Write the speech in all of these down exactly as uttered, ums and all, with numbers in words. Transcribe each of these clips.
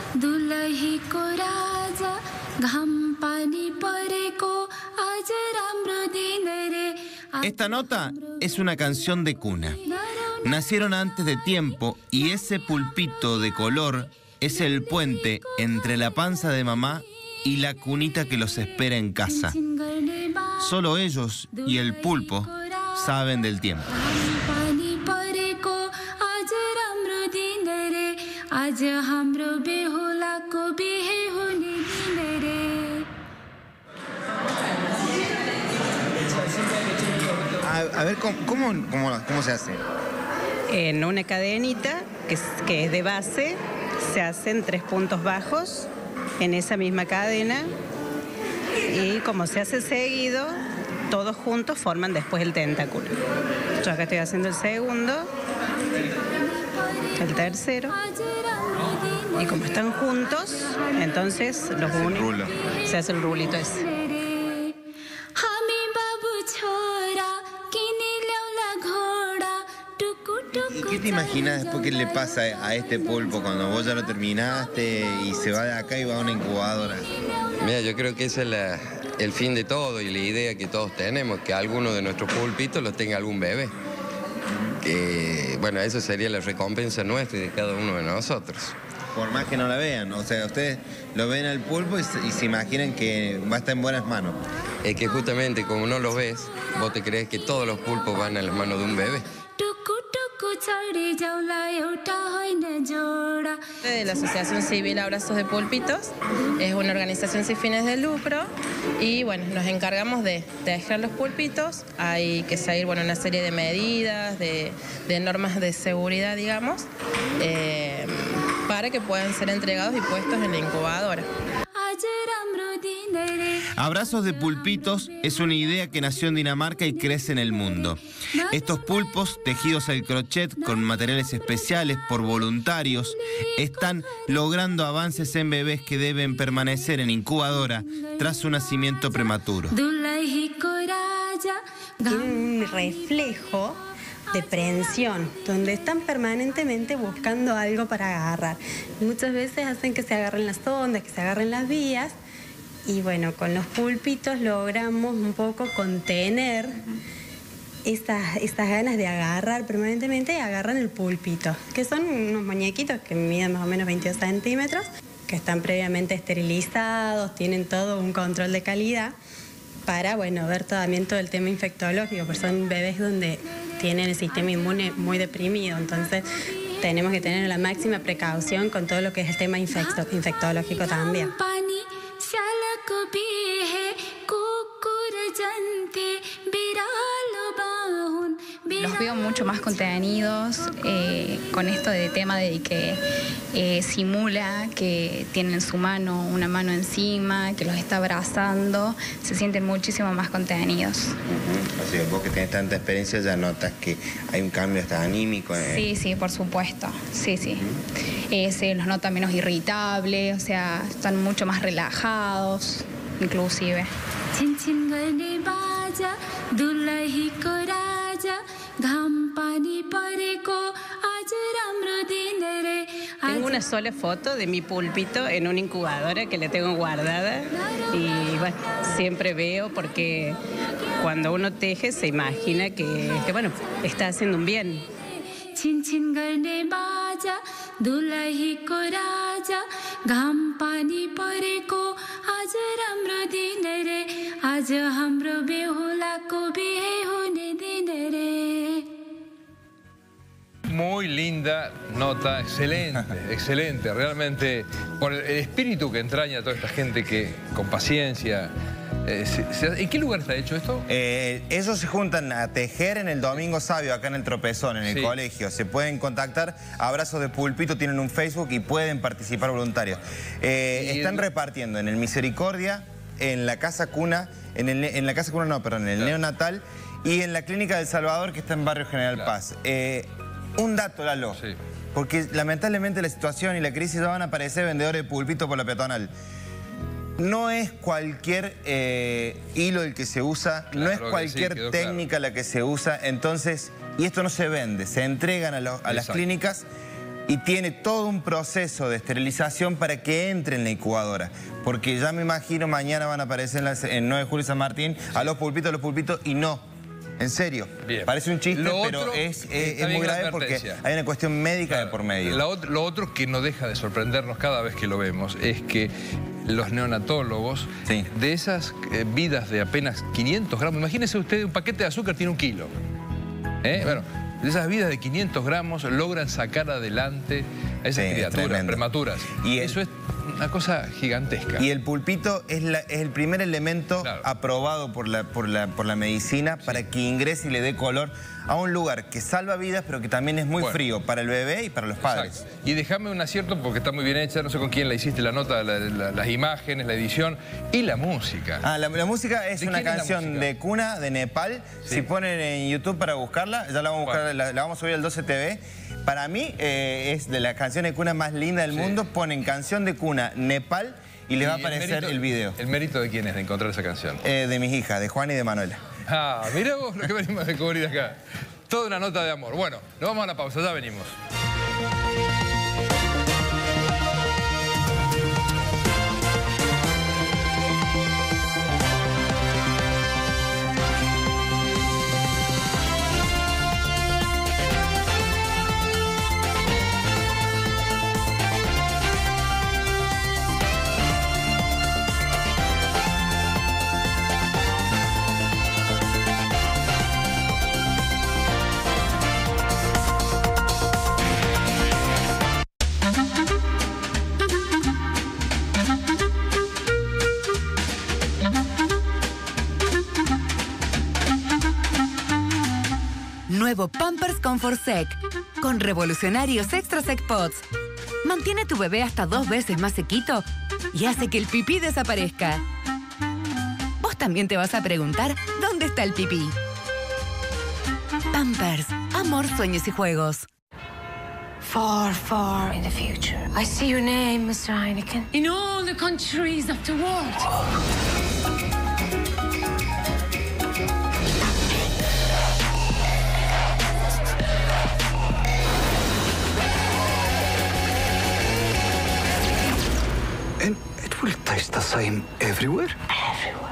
Esta nota es una canción de cuna. Nacieron antes de tiempo y ese pulpito de color es el puente entre la panza de mamá y la cunita que los espera en casa. Solo ellos y el pulpo saben del tiempo. A, a ver, ¿cómo, cómo, cómo, cómo se hace? En una cadenita que es, que es de base, se hacen tres puntos bajos en esa misma cadena y como se hace seguido, todos juntos forman después el tentáculo. Yo acá estoy haciendo el segundo, el tercero, y como están juntos, entonces los unen, se hace el rulito ese. ¿Qué te imaginas después que le pasa a este pulpo cuando vos ya lo terminaste y se va de acá y va a una incubadora? Mira, yo creo que ese es la, el fin de todo y la idea que todos tenemos, que alguno de nuestros pulpitos los tenga algún bebé. Que, bueno, eso sería la recompensa nuestra y de cada uno de nosotros. Por más que no la vean, o sea, ustedes lo ven al pulpo y se, y se imaginan que va a estar en buenas manos. Es que justamente como no lo ves, vos te crees que todos los pulpos van a las manos de un bebé. De la Asociación Civil Abrazos de Pulpitos, es una organización sin fines de lucro y bueno, nos encargamos de tejer los pulpitos. Hay que seguir bueno, una serie de medidas, de, de normas de seguridad, digamos, eh, para que puedan ser entregados y puestos en la incubadora. Abrazos de Pulpitos es una idea que nació en Dinamarca y crece en el mundo. Estos pulpos, tejidos al crochet con materiales especiales por voluntarios, están logrando avances en bebés que deben permanecer en incubadora tras su nacimiento prematuro. Tienen un reflejo de prensión, donde están permanentemente buscando algo para agarrar. Muchas veces hacen que se agarren las ondas, que se agarren las vías, y bueno, con los pulpitos logramos un poco contener estas, estas ganas de agarrar permanentemente y agarran el pulpito, que son unos muñequitos que miden más o menos veintidós centímetros, que están previamente esterilizados, tienen todo un control de calidad para, bueno, ver también todo el tema infectológico, porque son bebés donde tienen el sistema inmune muy deprimido, entonces tenemos que tener la máxima precaución con todo lo que es el tema infecto, infectológico también. Los veo mucho más contenidos eh, con esto de tema de que eh, simula que tienen su mano, una mano encima, que los está abrazando, se sienten muchísimo más contenidos. Uh-huh. O sea, vos que tenés tanta experiencia ya notas que hay un cambio hasta anímico. Eh. Sí, sí, por supuesto, sí, sí. Uh-huh. eh, se los nota menos irritables, o sea, están mucho más relajados, inclusive. Tengo una sola foto de mi pulpito en una incubadora que la tengo guardada y bueno, siempre veo porque cuando uno teje se imagina que, que bueno, está haciendo un bien. Muy linda nota, excelente, excelente, realmente, por el espíritu que entraña a toda esta gente que con paciencia... Eh, se, se, ¿En qué lugar está hecho esto? Eh, ellos se juntan a tejer en el Domingo Sabio, acá en el Tropezón, en el sí. colegio. Se pueden contactar, Abrazos de Pulpito, tienen un Facebook y pueden participar voluntarios. Eh, están el... repartiendo en el Misericordia, en la Casa Cuna, en, el, en la Casa Cuna no, perdón, en el claro. Neonatal y en la Clínica del Salvador, que está en Barrio General claro. Paz. Eh, un dato, Lalo, sí. porque lamentablemente la situación y la crisis ya van a aparecer vendedores de pulpito por la peatonal. No es cualquier eh, hilo el que se usa, claro, no es cualquier sí, técnica claro. la que se usa, entonces, y esto no se vende, se entregan a, lo, a las clínicas y tiene todo un proceso de esterilización para que entre en la incubadora. Porque ya me imagino mañana van a aparecer en, las, en nueve de julio San Martín a los pulpitos, a los pulpitos y no. En serio. Bien. Parece un chiste, lo pero otro, es, es, es muy grave porque hay una cuestión médica claro, de por medio. Lo, lo otro que no deja de sorprendernos cada vez que lo vemos es que los neonatólogos, sí. de esas eh, vidas de apenas quinientos gramos, imagínese usted, un paquete de azúcar tiene un kilo. ¿Eh? Bueno, de esas vidas de quinientos gramos logran sacar adelante a esas sí, criaturas prematuras. Y eso es una cosa gigantesca. Y el pulpito es, la, es el primer elemento claro. aprobado por la, por la, por la medicina sí. para que ingrese y le dé color a un lugar que salva vidas, pero que también es muy bueno. frío para el bebé y para los padres. Exacto. Y déjame un acierto porque está muy bien hecha, no sé con quién la hiciste la nota, la, la, las imágenes, la edición y la música. Ah, la, la música es una canción de cuna de Nepal. Sí. Si ponen en YouTube para buscarla, ya la vamos a buscar, bueno. la, la vamos a subir al doce T V. Para mí eh, es de las canciones de cuna más lindas del sí. mundo. Ponen canción de cuna Nepal y les va a aparecer el, mérito, el video. ¿El mérito de quién es de encontrar esa canción? Eh, de mis hijas, de Juan y de Manuela. Ah, mirá vos lo que venimos a descubrir acá. Toda una nota de amor. Bueno, nos vamos a la pausa, ya venimos. Nuevo Pampers Comfort Sec, con revolucionarios Extra Sec Pods. Mantiene tu bebé hasta dos veces más sequito y hace que el pipí desaparezca. Vos también te vas a preguntar, ¿dónde está el pipí? Pampers, amor, sueños y juegos. Far, far in the future, I see your name, Mister Heineken, in all the countries of the world. And it will taste the same everywhere? Everywhere.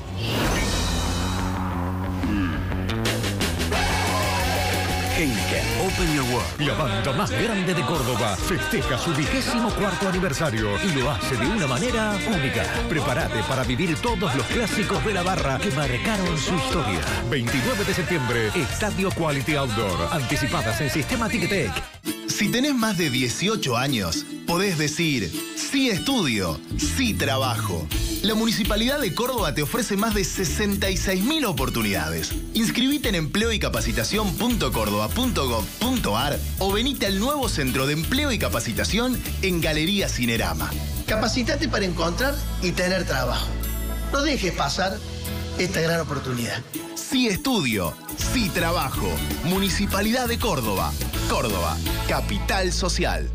Heineken, Open Your World. La banda más grande de Córdoba festeja su vigésimo cuarto aniversario y lo hace de una manera única. Prepárate para vivir todos los clásicos de la barra que marcaron su historia. veintinueve de septiembre, Estadio Quality Outdoor. Anticipadas en Sistema Ticketek. Si tenés más de dieciocho años, podés decir sí estudio, sí trabajo. La Municipalidad de Córdoba te ofrece más de sesenta y seis mil oportunidades. Inscribite en empleo y capacitación punto córdoba punto gob punto ar o venite al nuevo Centro de Empleo y Capacitación en Galería Cinerama. Capacitate para encontrar y tener trabajo. No dejes pasar esta gran oportunidad. Sí estudio, sí trabajo. Municipalidad de Córdoba. Córdoba, capital social.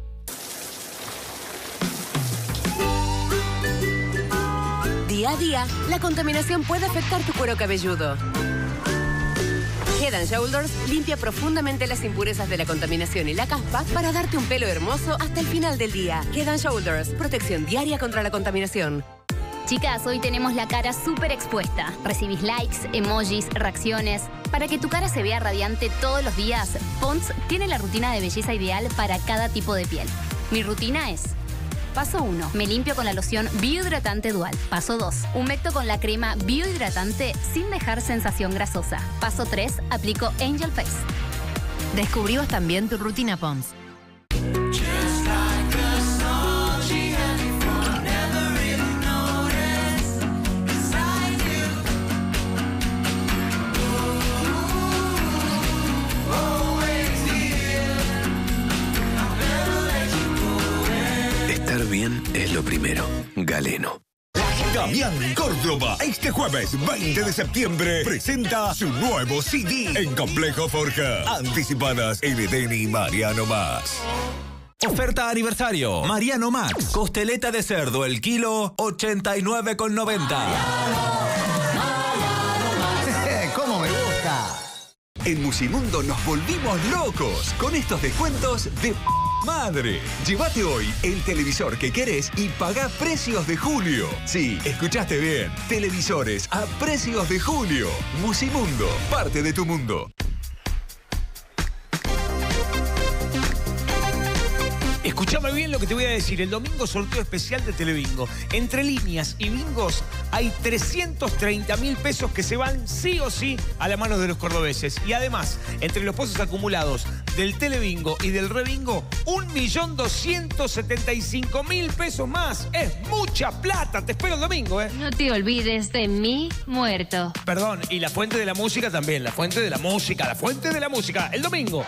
Día a día, la contaminación puede afectar tu cuero cabelludo. Head and Shoulders limpia profundamente las impurezas de la contaminación y la caspa para darte un pelo hermoso hasta el final del día. Head and Shoulders, protección diaria contra la contaminación. Chicas, hoy tenemos la cara súper expuesta. Recibís likes, emojis, reacciones. Para que tu cara se vea radiante todos los días, Pond's tiene la rutina de belleza ideal para cada tipo de piel. Mi rutina es: Paso uno. Me limpio con la loción biohidratante Dual. Paso dos. Humecto con la crema biohidratante sin dejar sensación grasosa. Paso tres. Aplico Angel Face. Descubrí vos también tu rutina Pond's. Estar bien es lo primero. Galeno. Damián Córdoba, este jueves veinte de septiembre, presenta su nuevo C D en Complejo Forja. Anticipadas en Edén y Mariano Max. Oferta aniversario. Mariano Max. Costeleta de cerdo, el kilo, ochenta y nueve con noventa. ¡Cómo me gusta! En Musimundo nos volvimos locos con estos descuentos de Madre, llévate hoy el televisor que querés y pagá precios de julio. Sí, escuchaste bien. Televisores a precios de julio. Musimundo, parte de tu mundo. Escuchame bien lo que te voy a decir. El domingo sorteo especial de Telebingo. Entre líneas y bingos hay trescientos treinta mil pesos que se van sí o sí a la mano de los cordobeses. Y además, entre los pozos acumulados del Telebingo y del Rebingo, un millón doscientos setenta y cinco mil pesos más. Es mucha plata. Te espero el domingo, ¿eh? No te olvides de mi muerto. Perdón, y la fuente de la música también. La fuente de la música, la fuente de la música. El domingo.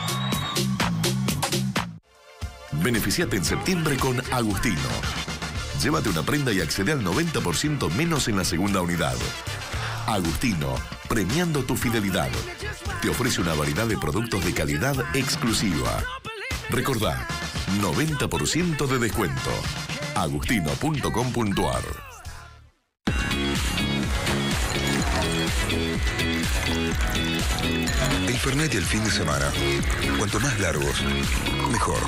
Beneficiate en septiembre con Agustino. Llévate una prenda y accede al noventa por ciento menos en la segunda unidad. Agustino, premiando tu fidelidad. Te ofrece una variedad de productos de calidad exclusiva. Recordá, noventa por ciento de descuento. agustino punto com punto ar. El Fernet y el fin de semana. Cuanto más largos, mejor.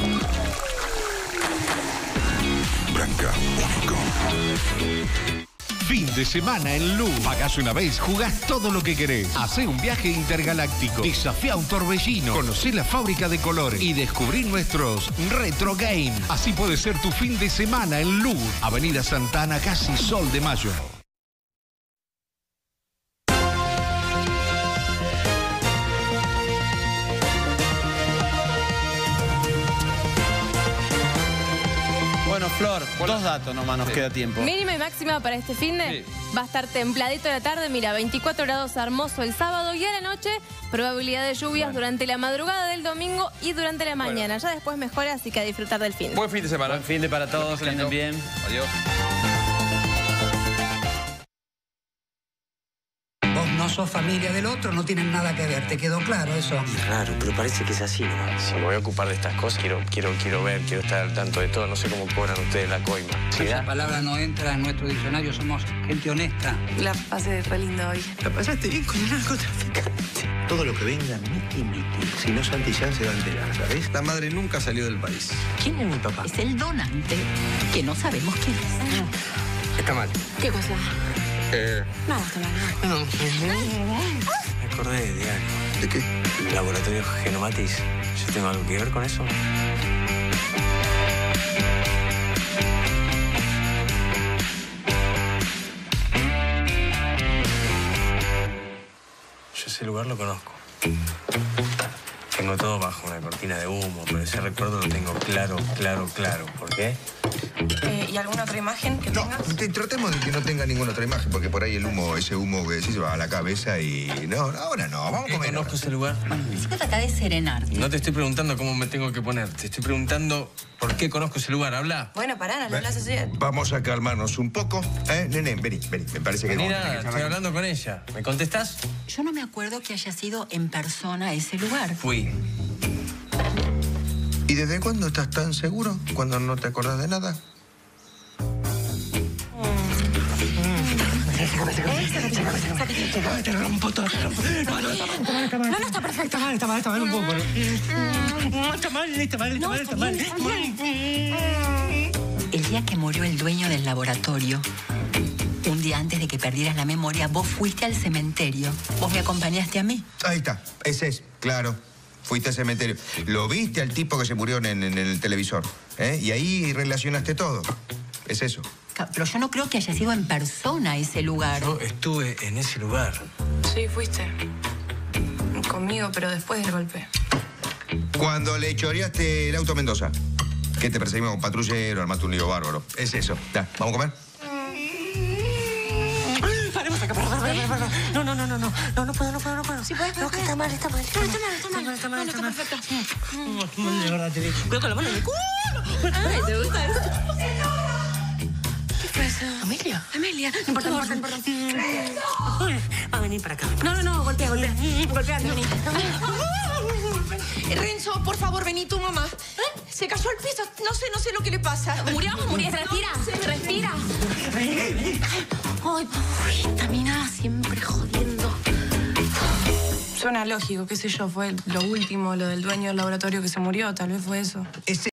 Branca, único. Fin de semana en Lu. Pagás una vez, jugás todo lo que querés. Hacé un viaje intergaláctico. Desafía un torbellino. Conocé la fábrica de colores. Y descubrí nuestros retro game. Así puede ser tu fin de semana en Lu. Avenida Santana, casi Sol de Mayo. Bueno, Flor, dos datos nomás nos sí. queda tiempo. Mínima y máxima para este fin de sí. va a estar templadito de la tarde, mira, veinticuatro grados hermoso el sábado y a la noche probabilidad de lluvias bueno. durante la madrugada del domingo y durante la mañana. Bueno. Ya después mejora, así que a disfrutar del fin. Buen fin de semana. Buen fin de para todos, que anden bien. Adiós. Vos no sos familia del otro, no tienen nada que ver, ¿te quedó claro eso? Es raro, pero parece que es así nomás. Si me voy a ocupar de estas cosas, quiero, quiero, quiero ver, quiero estar al tanto de todo. No sé cómo cobran ustedes la coima. ¿Sí? Esa palabra no entra en nuestro diccionario, somos gente honesta. La pasé re linda hoy. La pasaste bien con el narcotraficante. Todo lo que venga, miti, miti. Si no, Santillán se va a enterar, ¿sabes? La madre nunca salió del país. ¿Quién es mi papá? Es el donante, que no sabemos quién es. Está mal. ¿Qué cosa? Eh... No, está mal, no. No. Me acordé de algo. ¿De qué? El laboratorio Genomatis. ¿Yo tengo algo que ver con eso? Yo ese lugar lo conozco. Tengo todo bajo una cortina de humo, pero ese recuerdo lo tengo claro, claro, claro. ¿Por qué? Eh, ¿Y alguna otra imagen que no, tengas? Te, tratemos de que no tenga ninguna otra imagen, porque por ahí el humo, ese humo que se va a la cabeza y... No, ahora no, vamos a comer. ¿Conozco ese lugar? Se trata de serenarte. No te estoy preguntando cómo me tengo que poner, te estoy preguntando por qué conozco ese lugar. Habla. Bueno, pará, no lo hablas así. Vamos a calmarnos un poco. ¿Eh? Nene, vení, vení. Me parece que no. Mira, estoy hablando con ella. ¿Me contestás? Yo no me acuerdo que haya sido en persona a ese lugar. Fui. ¿Y desde cuándo estás tan seguro? ¿Cuando no te acordás de nada? Te rompo todo. No, no, está mal, está perfecto. Está mal, está mal, está mal un poco. Está mal, está mal, está mal, está mal. El día que murió el dueño del laboratorio, un día antes de que perdieras la memoria, vos fuiste al cementerio. Vos me acompañaste a mí. Ahí está, ese es, claro. Fuiste al cementerio. Lo viste al tipo que se murió en, en el televisor. ¿eh? Y ahí relacionaste todo. Es eso. Pero yo no creo que haya sido en persona ese lugar. Yo estuve en ese lugar. Sí, fuiste. Conmigo, pero después del golpe. Cuando le choreaste el auto a Mendoza. Que te perseguimos con patrullero, armaste un lío bárbaro. Es eso. Ya, ¿vamos a comer? Paremos acá, perdón, perdón, perdón. No, no, no, no, no. No, no puedo, no puedo, no puedo. Sí, puedes, no, que está mal, está mal. Está mal, está mal, está mal, está mal. Perfecto. De verdad te digo. Cuidado con la mano en el culo. Ay, ¿te gusta eso? ¿Qué fue eso? ¿Amelia? Amelia. No importa, no importa, no importa. Va a venir para acá. No, no, no, golpea, golpea. Golpea, vení. Renzo, por favor, vení tu mamá. ¿Eh? Se cayó al piso. No sé, no sé lo que le pasa. ¿Murió? ¿Murió? Respira. Respira. Ay, pobrecita, mira, siempre jodiendo. Suena lógico, qué sé yo, fue lo último, lo del dueño del laboratorio que se murió, tal vez fue eso. Ese